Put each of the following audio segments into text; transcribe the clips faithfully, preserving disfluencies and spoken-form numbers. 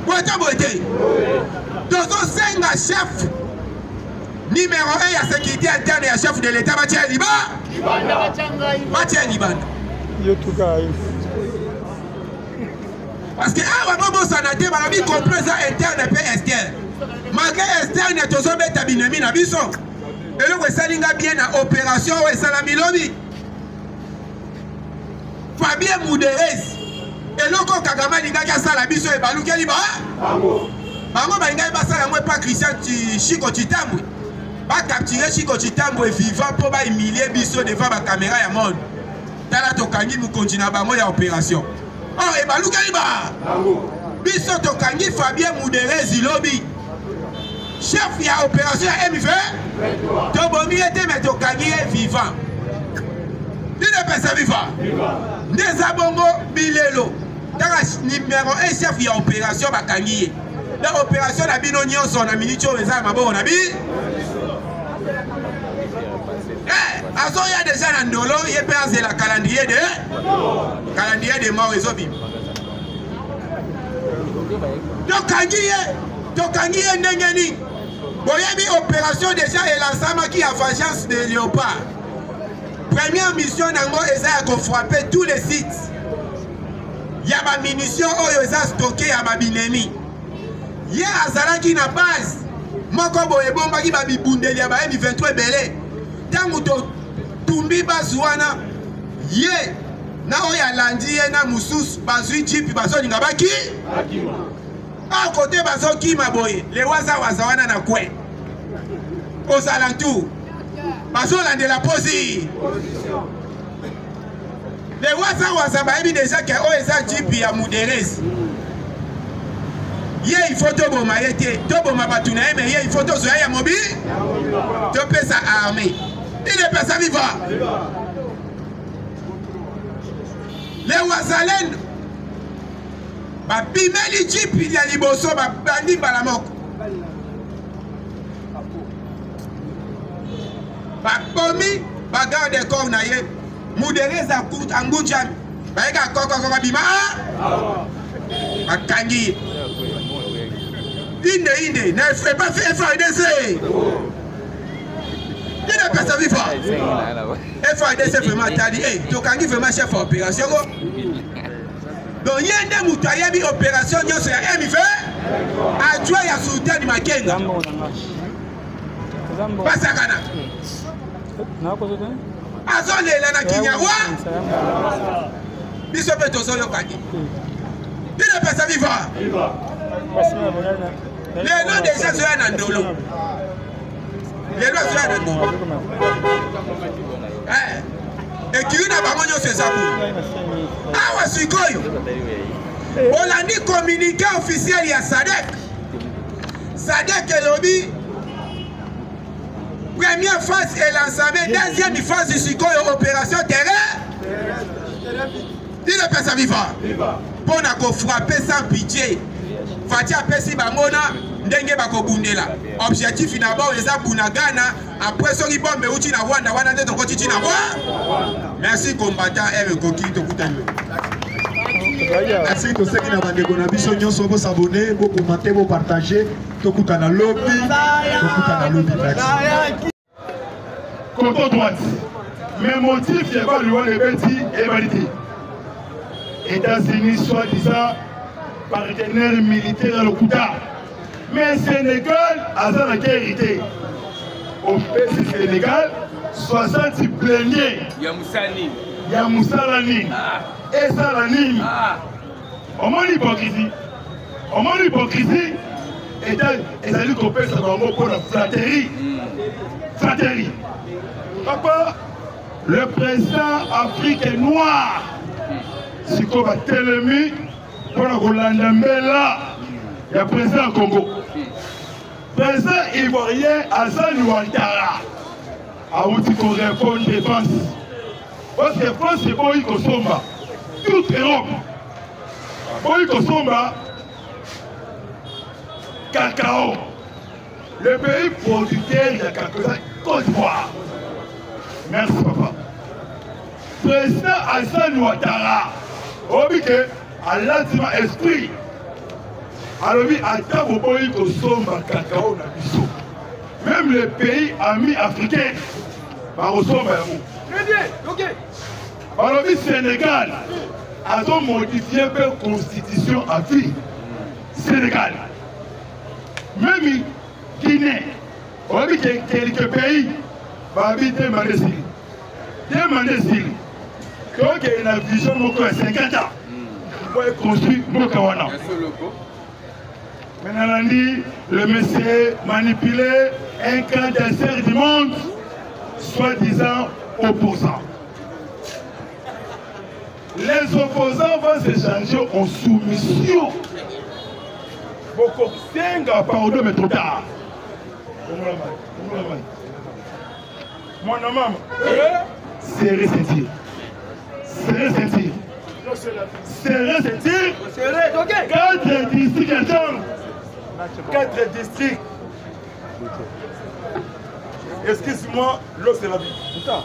Boite boite. Dans un cinq chef numéro un, il y a sécurité interne et chef de l'État, Mathieu Liba. Mathieu Liban. Parce que ah, on va s'anater, on a mis compris ça interne et externe. Malgré externe, il y a toujours des tabinemi na biso. Et donc, ça linga bien en opération et ça la milobi. Fabien Mouderez. Et donc, Kagama linga qui a ça la biso et Balou Kaliba. Bango. Bango linga ba ça la moi pas Christian Chico Chitambo. Ba capturer Chico Chitambo et vivant pour ba humilier biso devant la caméra ya monde. Tala to kangi mu continue ba moi ya opération. Oh et Balou Kaliba. Bango. Biso to kangi Fabien Mouderez ilobi. Chef, il y a opération à M V. Tobomi était mais Tokangi est vivant. Il ne peut pas vivant. Des abongo bilelo. Dans le numéro un chef, il y a opération à Kangi. Dans l'opération, la binonion son ami Nicho et Zama bon ami. Eh, Azo il y a déjà un dolo, il y a perdu la calendrier de calendrier de mort et zobim. Tokangi, Tokangi est n'engeni. Boyebi opération déjà et l'ensemble qui a vengeance de Léopard. Première mission nango eza ko frapper tous les sites. Il y a ma munition oyo eza stocké ya babinemi. Ye azala ki na base. Moko boye bomba ki babibundeli ya ba M vingt-trois belé. Tangu to tumbi bazwana. Ye na oya landi ye na mususu bazui jeep bazoninga baki. À côté bazo ki maboye les waza waza wana na kwe aux alentours bazo lande la posi les waza waza baebi déjà que o eza jeep ya Mouderez ye il faut to boma yete to boma batuna mais ye il faut to zoya ya mobi to pesa armée il est pas ça vivant les wazalen ba bimeli jeep il y a liboso ba bandi balamoko ba pomi ba garde corps na ye Mouderez a court angunjam ba eka koko koko bima ba kangi inde inde ne fait pas faire F A D C il n'est pas ça vivant F A D C vraiment t'as dit hey to kangi vraiment chef opération. Donc, il y a des moutons, il y a des opérations, il y a M V, à jouer à soutien de Makenga. Pas ça, Kana. Azole, la Kinyawa. Bishop Tozo Yokaki. Il n'est pas ça vivant. Les noms des gens sont un andolo. Les noms sont un andolo. Et qui n'a pas monnaie ces apôts. Ah, ouais, c'est quoi? On a dit communiqué officiel, il y a Sadek. Sadek et lobby. Première phase est l'ensemble. Deuxième phase du Sikoy, opération terrain. Il ne peut pas vivre. Pour nous frapper sans pitié. Fatia Pessi Bamona. Ndenge bakobundela. Objectif d'abord eza bunagana après so bombe uti na Rwanda wana ndeto koti na Rwanda. Merci combattant et koki to kutano. Merci to ceux qui na bandeko na biso nyonso bo s'abonner, bo commenter, bo partager, to kutana lobby, to kutana lobby. Merci. Côté droite. Mais motif est pas le Beti et validé. États-Unis soi-disant partenaire militaire dans le Kouta. Mais Sénégal a ça la hérité. Au P C Sénégal, soixante pléniers. Yamoussani. Yamoussalani. Et Salani. On m'a l'hypocrisie. On m'a l'hypocrisie. Et ça dit qu'on peut savoir pour la flatterie. Flatterie. Papa, le président africain noir, c'est qu'on va télémi pour la Rolandambela. Il y a président Congo. Président ivoirien Alassane Ouattara a oublié qu'on répond défense. Parce que France c'est Boy Kosomba. Toute Europe. Boy Kosomba. Cacao. Le pays producteur de cacao. Côte d'Ivoire. Merci papa. Président Alassane Ouattara. Obligé à l'ultime esprit. Alors, ata boboyi kosomba cacao na biso. Même les pays amis africains, bakosomba yango. Alors, Sénégal a modifié la constitution à vie. Sénégal. Même Guinée, on dit que quelques pays vont demander si. Demander si. Donc, il y a une vision de cinquante ans pour construire Mokawana. Maintenant, on dit le monsieur manipuler un candidat du monde, soi-disant opposant. Les opposants vont s'échanger en soumission. Beaucoup de pardon, mais trop tard. Mon maman, c'est ressentir. C'est ressentir. C'est ressentir. Quatre districts attendent. Quatre districts. Excuse-moi, l'eau c'est la vie. C'est ça.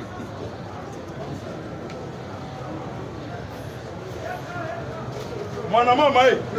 Mon maman,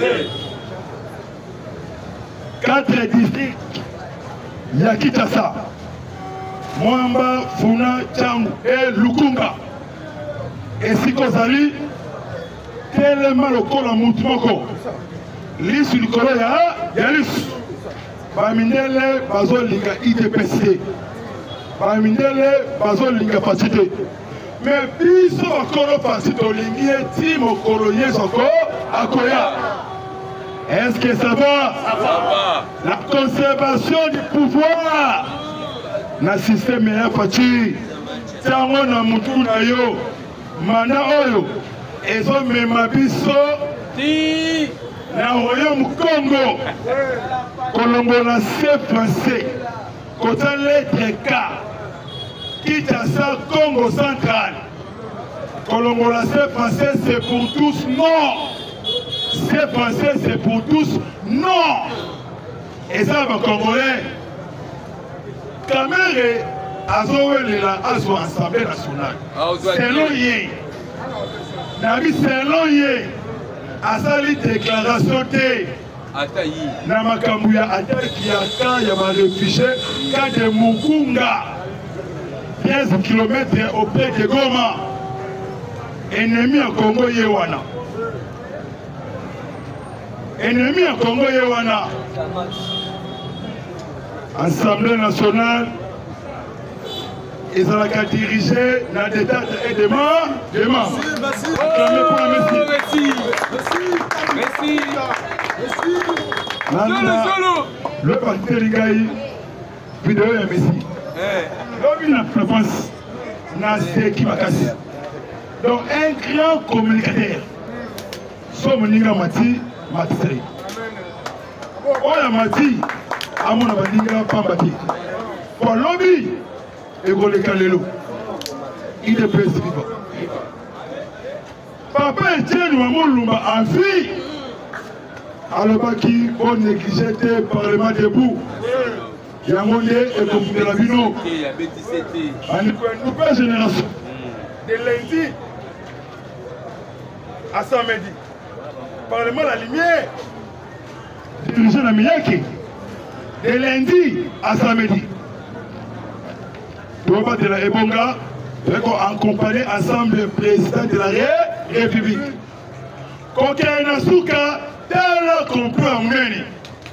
quatre districts. Yakitasa, Mwamba, Funa, Tchangu et Lukunga. Et si Kozali, tellement le col en Moutumoko. L'issue du col, il y a l'issue. Bamindele, Bazol Liga I D P C. Bamindele, Bazol Liga Facité. Mais biso okolo Facité, Olingi et Timo Koloye Soko, Akoya. Est-ce que ça va? Ça va. La conservation du pouvoir. Na système ya fachi. Tango na mutu na yo. Mana oyo. Ezo mema biso. Ti. Na royaume Congo. Colombo na C français. Kota lettre K. Kinshasa Congo central. Colombo na C français c'est pour tous non. C'est français, c'est pour tous. Non! Et ça va Congolais. Kamere Azoué la Azo Assemblée nationale. C'est long yé. Nabi c'est long yé. Asali déclaration T. Namakambuya attaque Yaka Yama réfugié. Kade Mukunga. quinze kilomètres auprès de Goma. Ennemi à Congo Yewana. Ennemi à Congo Yewana. Assemblée nationale, ils ont dirigé la détente et des morts. Des morts. Merci. Merci. Merci. Merci. Le parti Ligaï, vidéo et Messi. L'homme la France n'a c'est qui m'a cassé. Donc un grand communicateur. Somme Ninga Mati. Matiseri. Oya Mati, Amona Bandinga Pambati. Pour l'obbi, Ego Kalelo. Il est président. Papa Etienne Ouamoulumba en fille. Alors qui on négligeait le Parlement debout. Yamondé et comme de la Vino. Une nouvelle génération. De lundi à samedi. Parlement la lumière, dirigeant la Miyake, de lundi à samedi. Pour de la Ebonga, accompagné ensemble le président de la République. Koke Nasuka, tel qu'on peut emmener.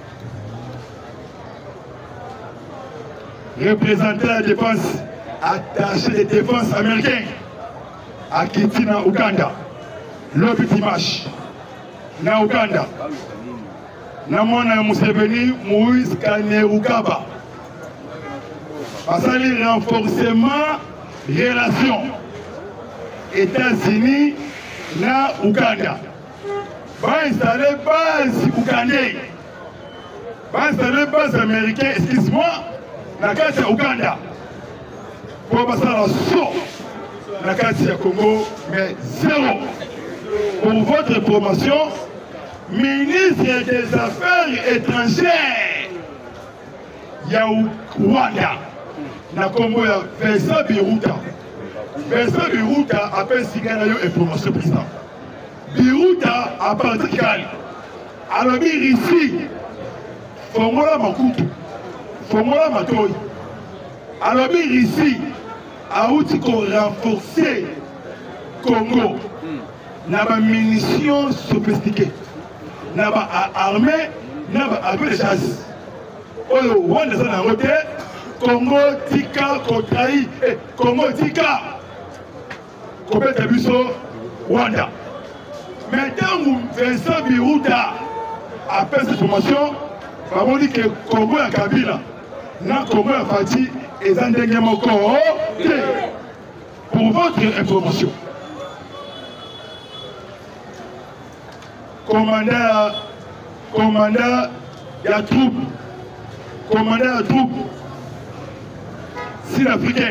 Représentant la défense, attaché de défense américain, à Kitina, Ouganda. Le petit match. Na Uganda, Namona Museveni, Moïse Kainerugaba. Parce que renforcement relation États-Unis na Uganda. Va installer base ougandais. Va installer base américaine, excuse-moi, na carte Uganda. Pour passer la saut, la carte Congo, mais zéro. Pour votre promotion, ministre des Affaires étrangères, Yaou Rwanda, na Congo ya Vincent Biruta. Vincent Biruta appelle Siganayo et promotion président. Biruta a parti Kali. alobi Russie fongola makutu fongola matoi alobi Russie auti ko renforcer Congo na ba munitions sophistiquées na ba armée na ba avions de chasse oyo wanda sana ngote Congo tika kotrahi eh, Congo tika kobeta biso Wanda. Mais tant que Vincent Biruta a fait cette formation, on dit que Congo et Kabila, non Congo et Fati, et Zandenge Moko. Pour votre information, commandant, commandant, il y a troupe, commandant de troupe sud-africain,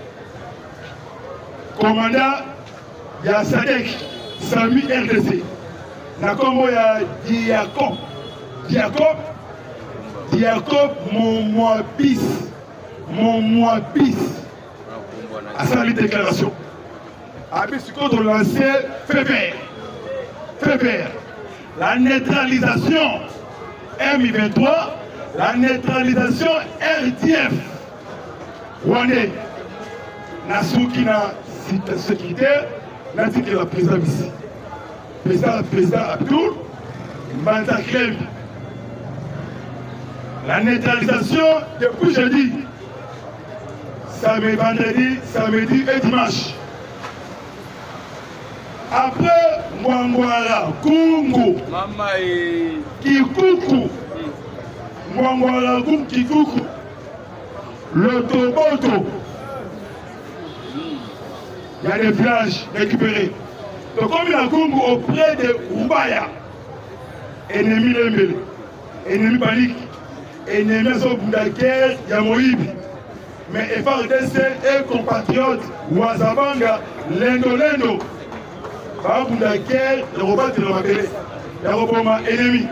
commandant, il y a Sadek, Sami R D C. Na Congo, il y a Diacob, Diacob, Diacob, mon moabis, mon moabis. À sa déclaration. Avec ce qu'on a lancé, fait vert. Fait vert. La neutralisation M I vingt-trois, la neutralisation R D F. Rwandais. Nasuki na sécuritaire, Nasuki la président ici. Président, président Abdoul, Mbanta Krem. La neutralisation depuis jeudi. Samedi, vendredi, samedi et dimanche. Après Mwangwara, Kungu, Kikuku, Mwangwara, Kungu, Kikuku, le Toboto, il y a des villages récupérés. Donc comme il y a Kungu auprès de Ubaya, ennemi Lembele, ennemi panique, ennemi Sobundaker, Yamoïbi. Mais F R D C et compatriotes, Ouazabanga, Lendo Lendo, par Bundaker, le robot de l'Amabélé, le robot ennemi.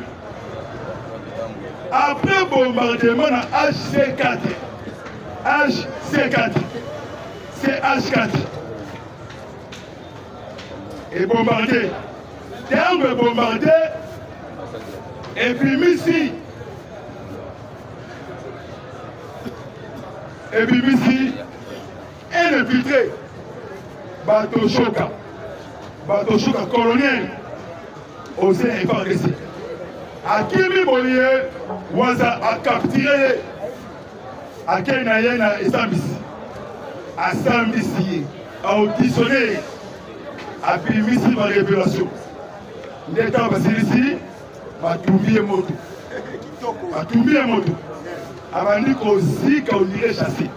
Après bombardement à H C quatre, H C quatre, C H quatre, et bombardé, terme bombardé, et puis Missi. Et puis ici, un infiltré, bateau Choka, bateau Choka colonial, au sein F R D C. À Kimi Bollier, Waza a capturé à Kenayena et Sambisi. À Sambisi, a auditionné, a puis ici ma révélation. L'État va ici, va tomber moto. Va tomber moto. Avant de dire qu'on irait chasser.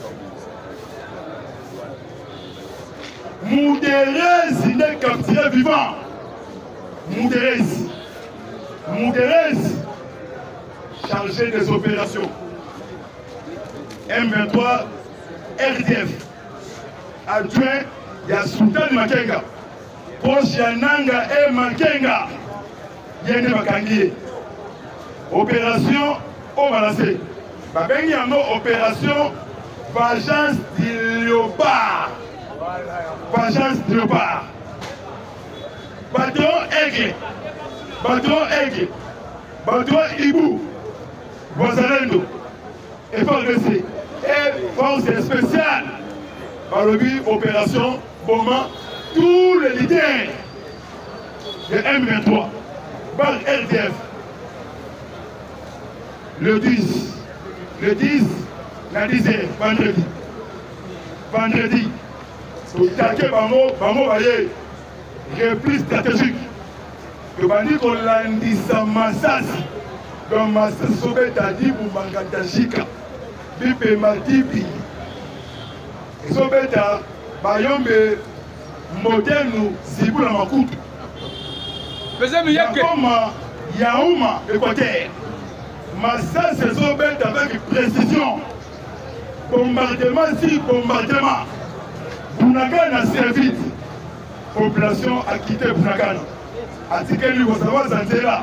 Moudérez, il est capturé vivant. Moudérez. Moudérez, chargé des opérations. M vingt-trois, R D F. Adjoint, il y a Sultan Makenga. Proche Yananga et Makenga. Yene Makangier. Opération au Malassé. Il y a une opération Vengeance du Léopard. Vengeance du Léopard. Patron Aigle. Patron Aigle. Patron Ibou. Boisalendo. Et F R D C. Et force spéciale. Par le but, opération Boma. Tous les leaders de M vingt-trois. Par R D F. Le dix. Le dix, la dixième, vendredi. Vendredi, pour taquer Bango, Bango Baye, repli stratégique. Le bandit qu'on l'a dit ça, Massas, dans Massas Sobet a dit pour Mangatashika, Bipe Matibi. Et Sobet a Bayombe, Modenu, Sibou la Makutu. Yakoma, Yaouma, Équateur. Massas se Sobet avec précision. Bombardement sur bombardement. Bounagan a servi. Population a quitté Bounagan. A dit que nous avons Zantera.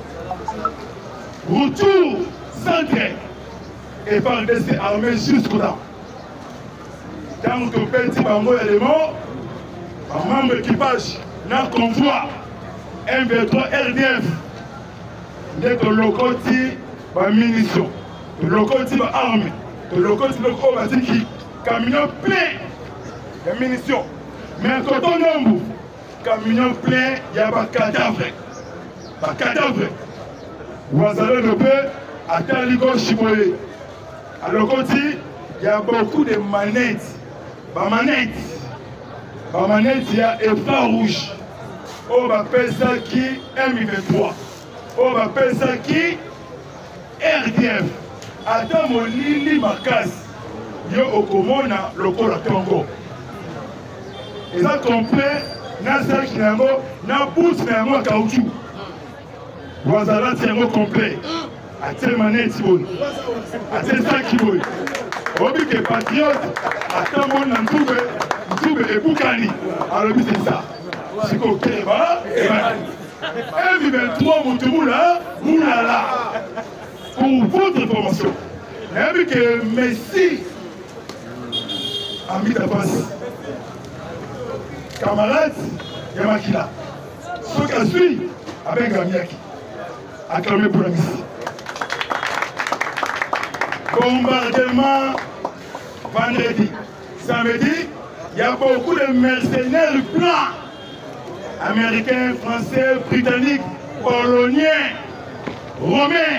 Retour centre. Et par des armées jusqu'au temps. Dans le petit bango élément, un membre équipage, dans le convoi, M vingt-trois R D F, nde tolokoti bamunition, tolokoti baarme, tolokoti biloko oyo batiki camion plein ya munition. Mais koto nombu camion plein ya bacadavre, bacadavre wazalendo mpe atali gauche boye alokoti ya beaucoup de manettes, bamanettes bamanettes ya efra rouge oyo bapesaki M vingt-trois oyo bapesaki R D F. Ata molili makasi yo okomona lokola tongo eza complet na sac na yango na bourse na yango ya caoutchouc wazalati yango complet atie maneti boye atie saki boye obi ke patriote ata moni na ntube ntube ebukani alobi c'est ça siko keba ebani M vingt-trois moto mula mulala. Pour votre information, nayebi ke Messi ami Tabasi camarade ya Makila soki azwi abenga Miaki acclamé pour la Messi. Bombardement vendredi, samedi, il y a beaucoup de mercenaires blancs, américains, français, britanniques, poloniens, romains.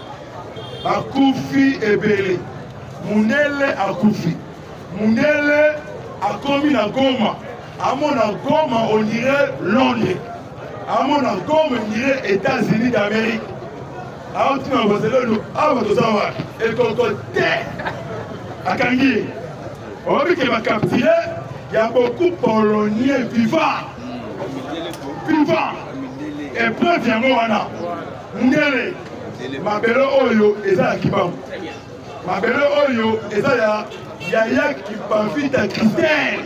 Akufi ebele Mundele akufi Mundele akomi na Goma amona Goma on dirait Londres amona Goma on dirait États-Unis d'Amérique aouti na Barcelone awa tozawa ekokote akangi obi ke ba capturé ya beaucoup poloniens vivants vivants et preuve yango wana Mundele mabele oyo eza ya kibango mabele oyo eza ya yaya kipavita Christine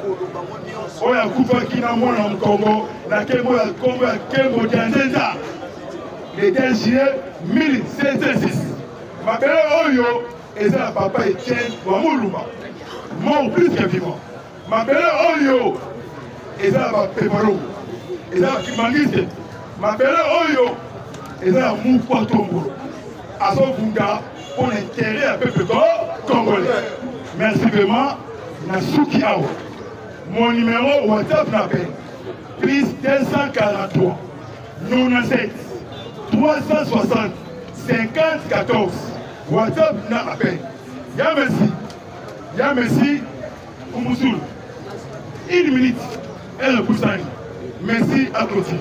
oyo akufaki na mwana mkongo na kembo ya kongo ya kembo dianzenza le deux juillet mille cinq cent six. Mabele oyo eza ya papa Etienne wa Mulumba mort plus que vivant. Mabele oyo eza ya bapemalo eza ya kimangiste. Mabele oyo eza ya Mukwa Tongolo azovunda pour l'intérêt du peuple congolais. Merci vraiment Nasuki Awa. Mon numéro WhatsApp n'appelle plus deux cent quarante-trois quatre-vingt-dix-sept trois cent soixante cinquante quatorze. WhatsApp n'appelle. Ya merci. Ya merci Oumousoul. Une minute. Elle Boussani. Merci à Clotilde.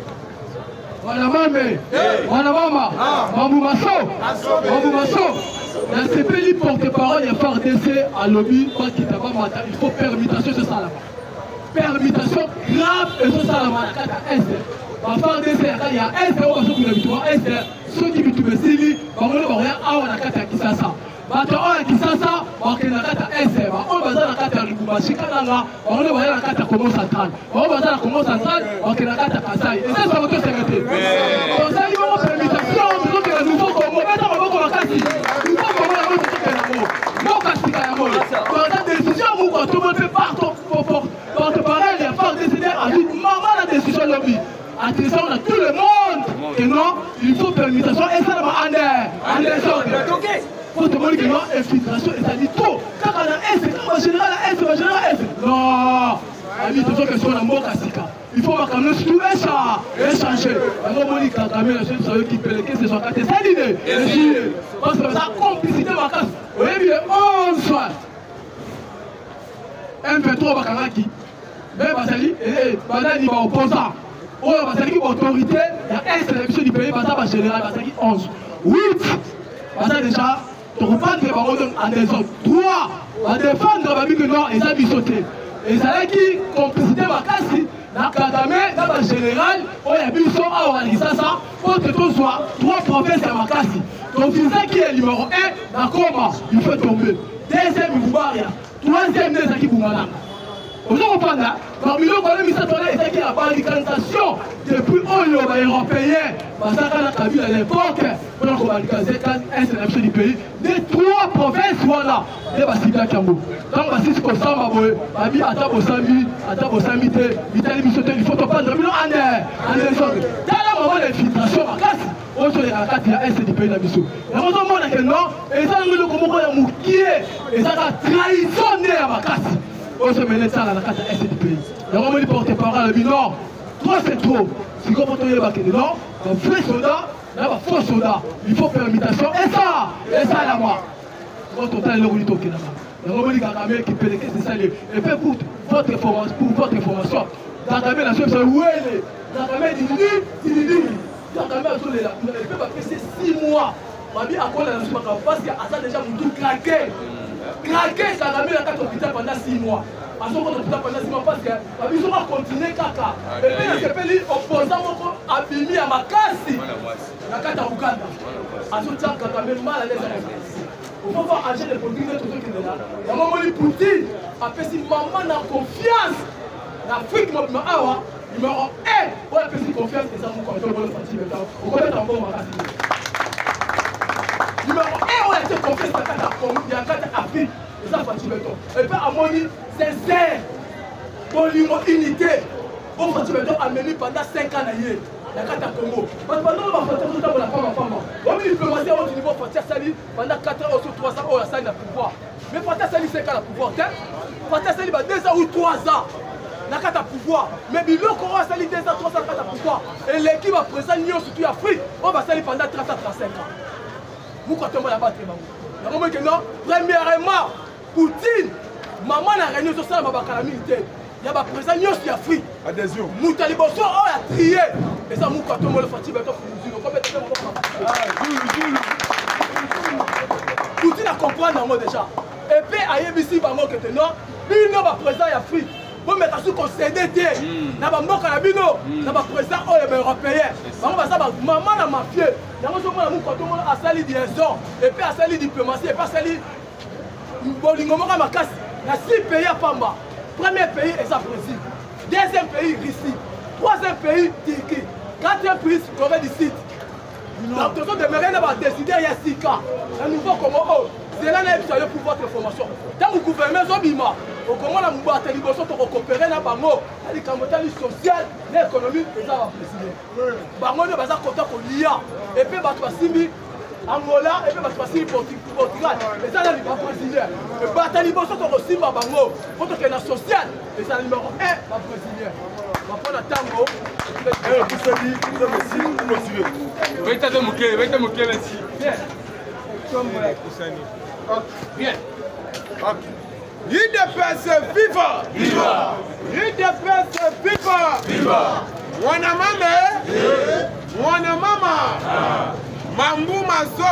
Wana mame, wana mama, Mamou Masso, Mamou Masso, dans ce pays porte-parole, il y a F A R D C à lobby, il faut permutation de ça là-bas. Permutation grave et de ça là-bas, il y a F A R D C, il y a S, il y a ceux qui me disent, on va rien à la carte qui ça. Bato oya kisasa wakena kata S M on baza na kata Lubumbashi kananga on le voyait na kata Congo central on baza na Congo central wakena kata Kasai et ça ça va tout s'arrêter donc ça il va permission nous que le nouveau Congo meta maboko makasi nous pas comment la moto que la mo non kasika ya mo donc la décision vous quand tout le monde fait partout porte parole il faut décider à dire maman la décision lobby attention à tout le monde et non il faut permission et ça va en l'air en l'air OK. Faut te montrer que non, infiltration, et ça dit trop. Quand on a S, quand on général a S, on général S. Non, ami, tu sais que sur la mort Kasika. Il faut quand même tout échanger. Alors, on dit que la caméra, c'est celui qui peut les caisses, c'est son quartier. C'est l'idée. Parce que ça complicité ma casse. Vous voyez bien, onze fois. M vingt-trois Bakaraki. Mais Basali, et Basali va opposant. Oh, Basali qui autorité, il y a S, la mission du pays, Basali général, Basali onze. huit. Basali déjà. Tu reprends que les en désordre. Trois, à défendre la vie que non, et ça lui sauter. Et ça là qui complicité ma casse, la Kadame, la général, on a vu son à organiser ça, pour que tu sois trois provinces à ma casse. Donc c'est ça qui est numéro un, la coma, il faut tomber. Deuxième, il faut rien. Troisième, c'est ça qui vous malade. Vous comprenez là? Parmi nous, on a mis ça dans les équipes à balkanisation depuis Oyo, les Européens. Parce qu'on a vu à l'époque, on a balkanisé quand S N F du pays. Les trois provinces, voilà, les Bassika Kambo. Donc, Bassis Kosama, Babi, Atabo Sami, Atabo Samite, Vitali Missoté, il faut pas dormir en air, en désordre. Dans la moment d'infiltration, ma casse, on oso les rakati ya S D P na biso na moto mona que non et ça ngelo ko moko ya mukie et ça ka trahison ya makasi oso mele ça la rakati ya S D P ya mo li porte parole bi non trop c'est trop si ko poto yeba que non un vrai soldat na ba faux soldat il faut permutation et ça et ça la moi quand on t'a le rôle to kina ya mo li Kagame qui peut que c'est ça et fait pour votre information pour votre information Kagame la chose c'est ouais Kagame dit dit dit Kagame a sonné là, il peut pas passer six mois. Mabi a quoi la nation parce qu'il a déjà tout craqué. Craqué, Kagame a quatre hôpitaux pendant six mois. À son compte hôpital pendant six mois parce que Mabi va continuer caca. Et puis il s'est fait opposant mon abimi à ma casse. La carte à Ouganda. À son temps Kagame mal à l'aise à la place. Il faut voir agir les politiques de tout ce qui est là. Il y a un moment où Poutine a fait si maman a confiance. L'Afrique m'a dit ah numéro un, on a fait confiance et ça nous contrôle le Fati Beton. On connaît un bon magasin. Numéro un, on a été confiance dans la carte il y a carte Afrique et ça Fati Beton. Et puis à mon niveau, sincère, polimo unité. Bon Fati Beton a mené pendant cinq ans d'ailleurs. La carte à Congo. Parce que pendant que Fati Beton a la femme à femme. On dit diplomatie à votre niveau Fati Sali pendant quatre ans ou sur trois ans, on a le pouvoir. Mais Fati Sali cinq ans le pouvoir. Fati Sali deux ans ou trois ans. La carte à pouvoir, mais biloko on a sali deux ans, trois ans, carte à pouvoir. Et l'équipe a présent Nyon surtout Afrique, on va salir pendant trente à trente-cinq ans. Vous quand on va là-bas, très bon. Que non, premièrement, Poutine, maman a réuni sur ça, ma bacala militaire. Il y a présent Nyon sur Afrique. Adhésion. Moutali Bosso, on a trié. Et ça, nous quand on va le fatiguer, Poutine a compris un mot déjà. Et puis, à Yébissi, il va que non, il n'y a pas présent Afrique. Bon, mais quand on concède, na ba mboka na bino, na ba président européen. Bango ba sa ba maman na mafie. Yango so mona mu ko to mona asali liaison et puis asali diplomatie et puis asali bolingo moka makasi. Na six pays à Pamba. Premier pays est ça Brésil. Deuxième pays Russie. Troisième pays Turquie. Quatrième pays Corée du Sud. Donc tout ça demeurer na ba décider il y a six cas. Un nouveau comment c'est là que pour votre formation. Tant que le gouvernement Zobima, au comment la Moubaté Liboso pour coopérer dans Bango, les camotales sociales, l'économie, et ça va préciser. Bango ne va pas compter pour l'I A. Et puis, Batouassimi, Angola, et puis Batouassimi, Portugal. Et ça, là, il va préciser. Et Batali Liboso pour aussi Bango, pour que la sociale, et ça, numéro un, va préciser. On va prendre un tango. Et vous savez, vous avez aussi, vous motivez. Veuillez te moquer, veuillez te moquer, merci. Bien. Comme bien. U D P S viva! Viva! U D P S viva! Viva! Mwana mame! Mwana mama! Mambu maso!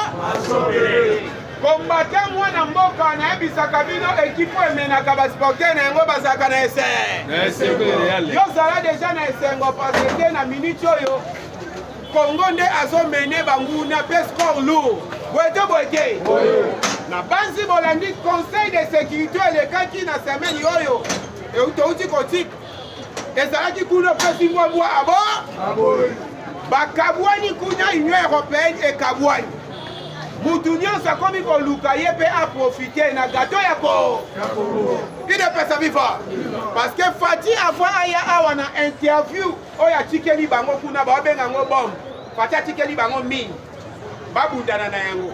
Kombata mwana mboka na ebisaka bino ekipo emenaka basporter na yango bazalaka na ese. Yo zala deja na esengo parce que na minute oyo Congo nde azomene banguna pe score lourd. Boete boete. Na banzi bolandi conseil de sécurité elekaki na semaine oyo. E utouti kotik. Ezalaki kuna pesi mwa mwa abo. Bakabwani kuna Union européenne et kabwani. Mutu nyonso akomi koluka ye pe a profiter na gâteau ya ko. Il ne peut pas vivre. Parce que Fati avant aya awa na interview oya tikeli bango kuna ba benga ngo bom. Fati tikeli bango mine. Babundana na yango.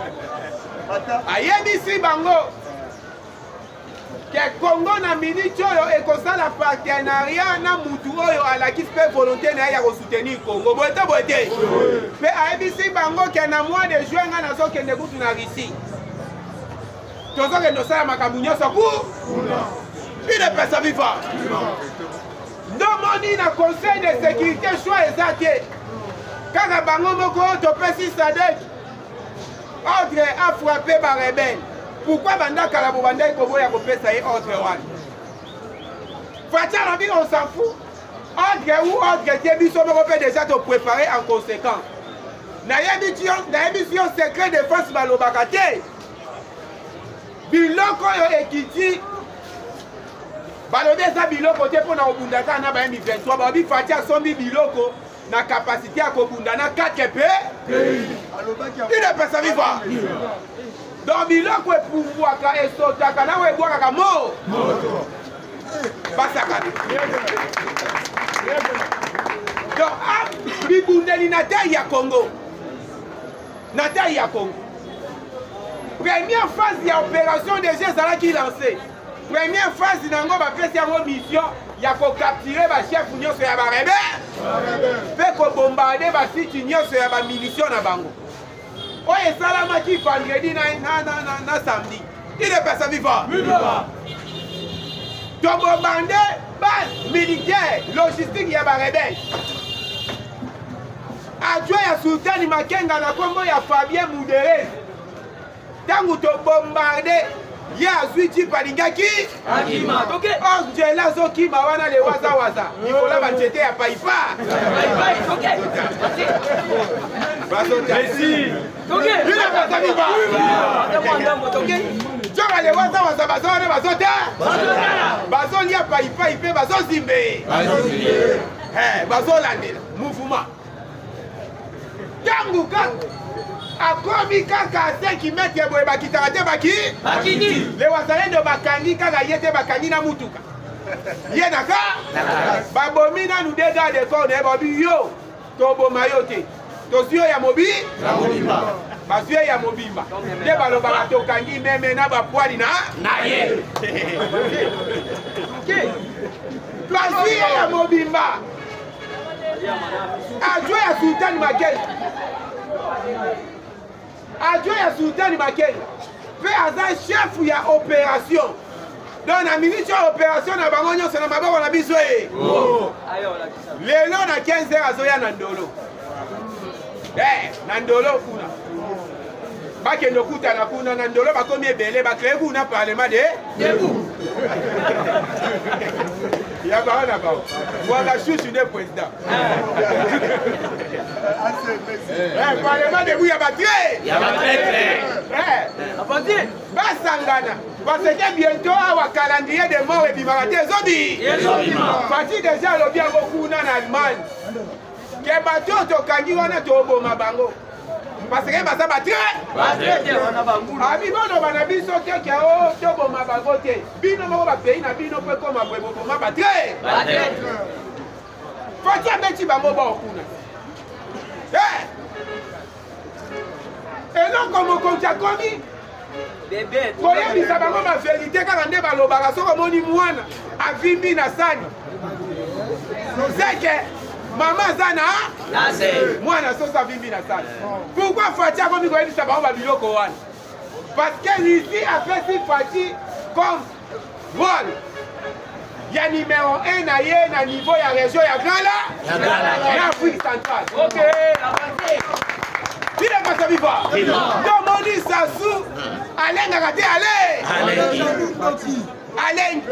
Ayebisi bango ke Congo na minute oyo ekosala partenariat na mutu oyo alaki pe volonté na ya ko soutenir Congo. Bote bote. Pe ayebisi bango ke na mois de juin nga na sokende kutu na Russie. Tozo ke no sala makambu nyonso ku. Il ne peut pas vivre. Domoni na conseil de sécurité choix ezate. Kaka bango moko topesi Sadek. Ordre a frappé par rebelle. Pourquoi Banda Kalabo Banda et Kobo Yako pesa et ordre one? Fatia Rabi, on s'en fout. Ordre ou ordre Tiebi Somero peut déjà te préparer en conséquence. Na émission secret défense Balobakate. Biloko yo ekiti. Balode sa biloko te pour na obundaka na ba M vingt-trois. Babi Fatia sombi biloko. Na capacité à kobundana quatre P. Il ne peut pas vivre. Donc biloko e pouvoir ka esotaka na we bwaka ka mo. Basaka. Donc, bibundeli na taille ya Congo. Na taille ya Congo. Première phase de l'opération déjà ça qui lancé. Première phase nango ba pesi yango mission ya ko capturer ba chef nyonso ya ba rebelle. Fait ko bombarder ba site nyonso ya ba munition na bango. Oye salama ki vendredi na na na na samedi. Il est personne vivant. Vivant. Donc bombarder base militaire, logistique ya ba rebelle. Adjoint ya Sultani Makenga na kombo ya Fabien Moudere. Tangu to bombarder ya azwiti palingaki akima ok Angela Zokima wana le waza waza Nicolas Bachete ya paipa paipa ok bazota merci ok il est pas viva ok Jora le waza waza bazona bazota bazota bazoli ya paipa ipe bazozimbe bazozimbe eh bazolandela mouvement tangu ka akomi kaka cinq mètres boye bakitaka te baki bakini le wazalendo bakangi kaka ye te bakangi na mutuka ye naka babomi nanu de garde de corps ne babi yo toboma yo te tosio ya mobi na mobimba basio ya mobimba te balobaka tokangi meme na bapwali na na ye basio ya mobimba adjoint ya Sultani Makenga adjoint ya Sultani Makenga fait aza chef ya opération donc na ministre ya opération na bango nyonso na maboko na biso e lelo na quinze heures azoya na ndolo eh na ndolo kuna bakende okutana kuna na ndolo bakomi ebele bakreye kuna parlement de debout ya bao na bao mwanga chouchou de président eh parlement debout ya batre ya batre eh apati basangana parce que bientôt awa calendrier de mort ebimaka te ezobi ezobima parti déjà lobi yango kuna na Allemagne ke bato tokangi wana toboma bango parce que baza batre abi bono bana biso te ke o toboma bango te bino moko bapays na bino mpe koma boye boboma batre fati abeti bango bao kuna eloko mokonzi akomi koyebisa bango baverité kaka nde balobaka soki omoni mwana avimbi na sani zeke mama aza na mwana soso avimbi na sani pourquoi Fati akomi koyebisa bango babiloko wana parce que Russie apesi Fati comme vol ya numéro un na ye na niveau ya région ya Grand na Afrique centrale ok il est pas vivant donc Moni Sassou alengaka te ale aleng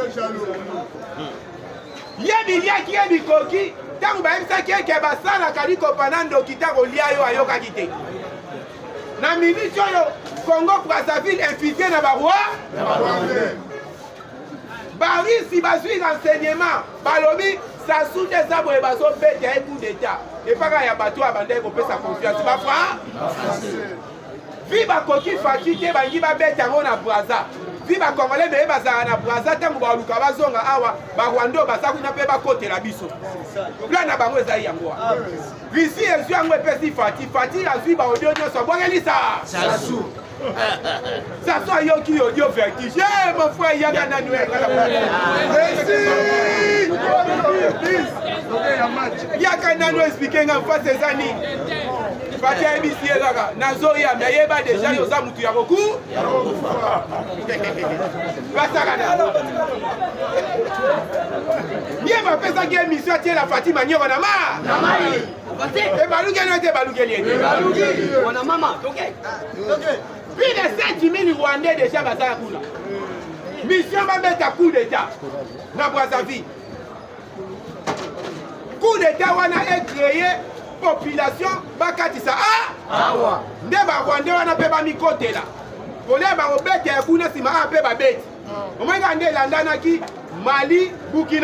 yebiliaki ye bikoki ntango bayebisaki eke basalaka likopana ndoki ta kolia yo ayokaki te na miniti oyo Congo Brazzaville infiltré na baroi barisi bazwi renseignement balobi Sassou te eza boye bazobeta ye coup d'état epaka ya bato abandaki kopesa confiance bafra vi bakoki Fati te bangi babeta yango na Brazza vi bakongole meye bazala na Brazza ntango baluka bazonga awa barwando baza kuna mpe bakotela biso plan na bango ezali yango Russie ezwi yango epesi Fati Fati azwi baaudio nyonso abwangelisa Sassou Sassou ayoki audio vertige mon frère yaka nanu yaka nanu explique nga mfasi eza nini Fati ayebisi ye kaka nazoya me ayeba deja yoza mutu ya koku basakana ye bapesaki émission atiela Fati manyoko na ma ebalukeli ete ebalukeli ete plus de sept mille Rwandais déjà bazala kuna mission babeta coup d'état na Brazzaville coup d'état wana est créé population bakatisa awa nde barwandais wana mpe bamikotela kolia bakobeta ya kuna nsima a mpe babeti omoyika nde elandanaki Mali Burkina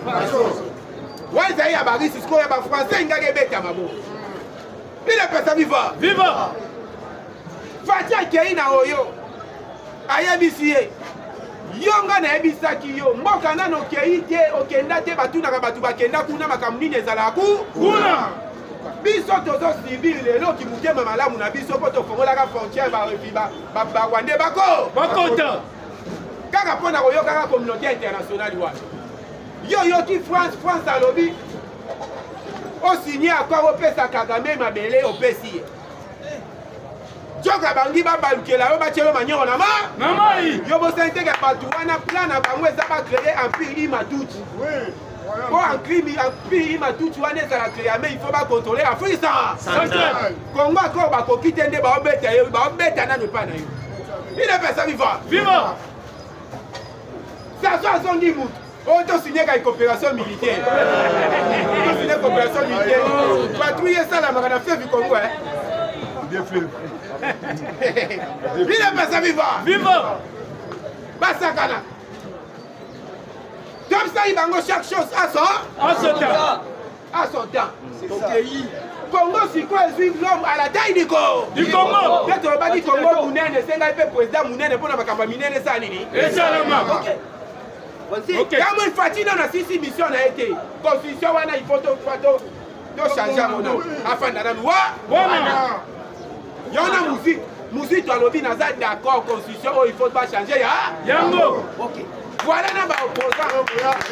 wa ezali ya barisi sikoyo ya bafrançais ingaki ebeta maboko ile pesa viva viva Fati akei na oyo ayebisi ye yonga na ebisaki yo mboka nano okei te okenda te batunaka bato bakenda kuna makambo nini ezala kuna biso tozosibir lelo kimutema malamu na biso mpo tofongolaka frontière barwande bako bakota kaka mpo na koyokaka communauté internationale wana yo yoki france france alobi osigné accord opesa Kagame mabele opesi ye joka bangi babalukela yo batie yo manyoro na mai yo bosenteke bato wana plan na bango eza bacreye empire imatuti po empire imatuti wana ezala créé mais il faut bacontrôler afrique kongo akor bakoki te nde baobeta yo baobeta nano epai na yo inepesa viva saso azongi mutu oyo tosigneka coopération militaire tosigne coopération militaire patrouille esalamaka na fleuve congo inepesa viva basakana tomsali bango chaque chose à son temps à son temps Congo sikoyo ezwi l'homme à la taille du Congo peut tolobaki Congo munene esengai mpe président munene mpona makambo ya minene esala nini esalama yango ifatino na sisi mission na ye te constitution wana il faut tochange mona afanda nanu wana yona musique musique tolobi naza d'accord constitution oyo il faut bachange ya yango voilà na baopposant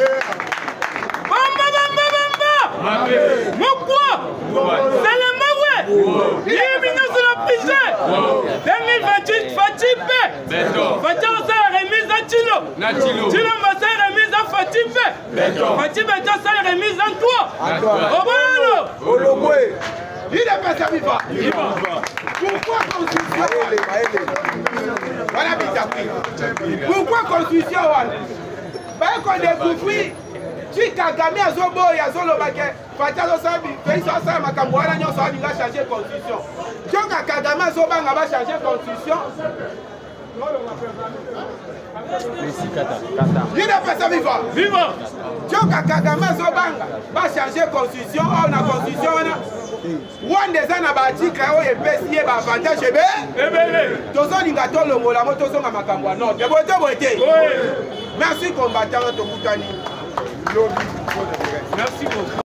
bamba bamba bamba mokwa salamawe yebina sona pige deux mille vingt-huit fatipe fatia osala remise à tilo tilo mbasala remise à fatipe fatipe etosala remise en toi obalo ologwe il est pas ça viva pourquoi constitution voilà bitapri pourquoi constitution wana bayeko découvrir ti Kagame azoboya azolobake fati azosala félix asala makambo wana nyonso alinga changer constitution tionka Kagame azobanga bachanger constitution inepesa viva viva tionka Kagame azobanga bachanger constitution oyo na constitution wana wanda eza na baartikle oyo epesi ye baavantage ebele tozolinga tolongola mo tozonga makambo ya nord eboye te boye te merci combattant tokutani Merci beaucoup.